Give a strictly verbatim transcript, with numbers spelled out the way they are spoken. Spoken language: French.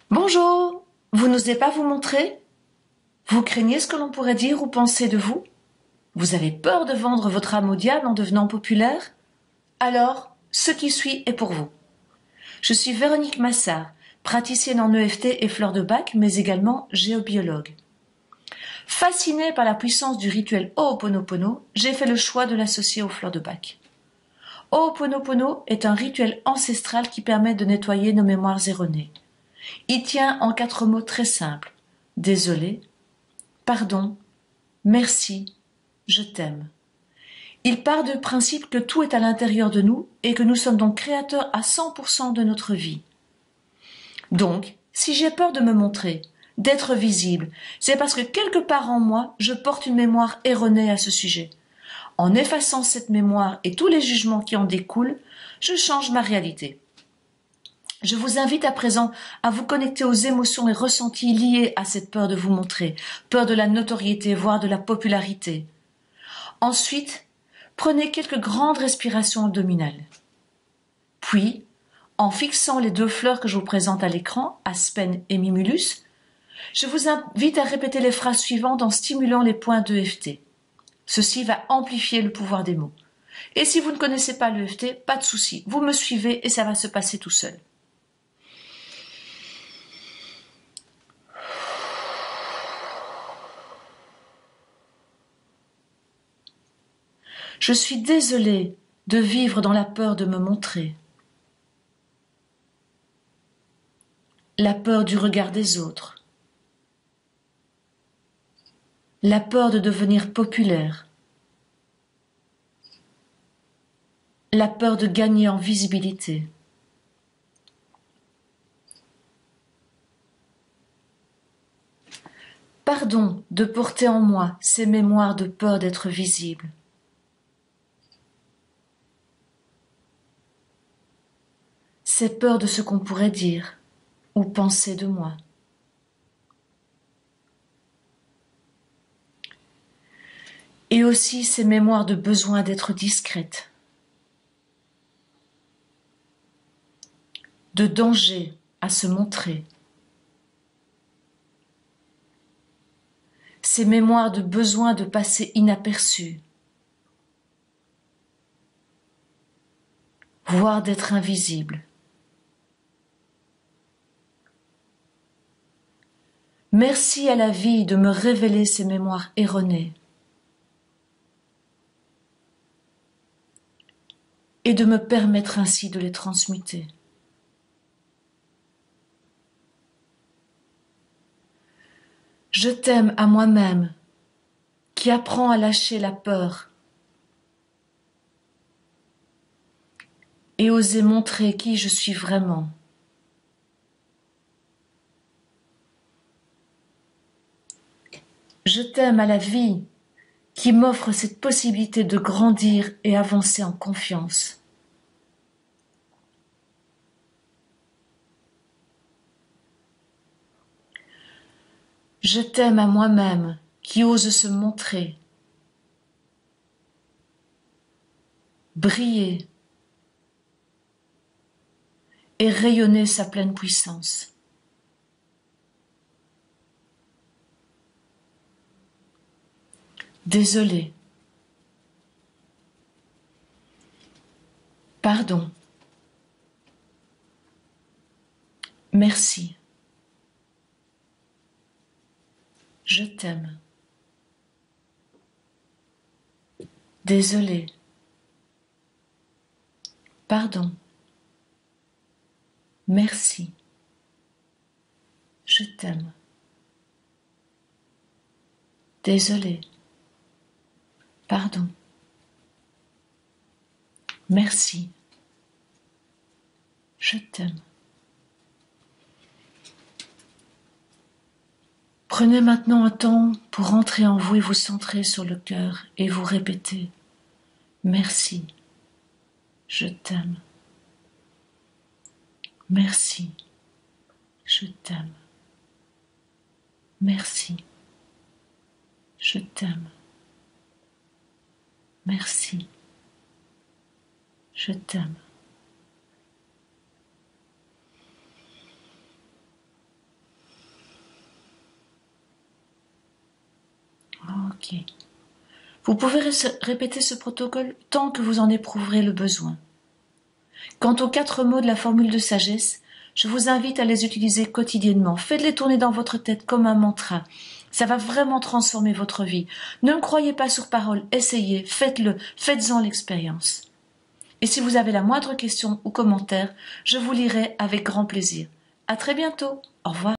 Bonjour, vous n'osez pas vous montrer? Vous craignez ce que l'on pourrait dire ou penser de vous? Vous avez peur de vendre votre âme au diable en devenant populaire? Alors, ce qui suit est pour vous. Je suis Véronique Massard, praticienne en E F T et fleurs de bac, mais également géobiologue. Fascinée par la puissance du rituel Ho'oponopono, j'ai fait le choix de l'associer aux fleurs de bac. Ho'oponopono est un rituel ancestral qui permet de nettoyer nos mémoires erronées. Il tient en quatre mots très simples. Désolé, pardon, merci, je t'aime. Il part du principe que tout est à l'intérieur de nous et que nous sommes donc créateurs à cent pour cent de notre vie. Donc, si j'ai peur de me montrer, d'être visible, c'est parce que quelque part en moi, je porte une mémoire erronée à ce sujet. En effaçant cette mémoire et tous les jugements qui en découlent, je change ma réalité. Je vous invite à présent à vous connecter aux émotions et ressentis liés à cette peur de vous montrer, peur de la notoriété, voire de la popularité. Ensuite, prenez quelques grandes respirations abdominales. Puis, en fixant les deux fleurs que je vous présente à l'écran, Aspen et Mimulus, je vous invite à répéter les phrases suivantes en stimulant les points d'E F T. Ceci va amplifier le pouvoir des mots. Et si vous ne connaissez pas l'E F T, pas de souci, vous me suivez et ça va se passer tout seul. Je suis désolée de vivre dans la peur de me montrer, la peur du regard des autres, la peur de devenir populaire, la peur de gagner en visibilité. Pardon de porter en moi ces mémoires de peur d'être visible. Ces peurs de ce qu'on pourrait dire ou penser de moi. Et aussi ces mémoires de besoin d'être discrète, de danger à se montrer, ces mémoires de besoin de passer inaperçu, voire d'être invisible. Merci à la vie de me révéler ces mémoires erronées et de me permettre ainsi de les transmuter. Je t'aime à moi-même, qui apprend à lâcher la peur et oser montrer qui je suis vraiment. Je t'aime à la vie, qui m'offre cette possibilité de grandir et avancer en confiance. Je t'aime à moi-même, qui ose se montrer, briller et rayonner sa pleine puissance. Désolé. Pardon. Merci. Je t'aime. Désolé. Pardon. Merci. Je t'aime. Désolé. Pardon. Merci. Je t'aime. Prenez maintenant un temps pour rentrer en vous et vous centrer sur le cœur et vous répéter « Merci, je t'aime. Merci, je t'aime. Merci, je t'aime. Merci, je t'aime. » Ok. Vous pouvez répéter ce protocole tant que vous en éprouverez le besoin. Quant aux quatre mots de la formule de sagesse, je vous invite à les utiliser quotidiennement. Faites-les tourner dans votre tête comme un mantra. Ça va vraiment transformer votre vie. Ne me croyez pas sur parole, essayez, faites-le, faites-en l'expérience. Et si vous avez la moindre question ou commentaire, je vous lirai avec grand plaisir. À très bientôt. Au revoir.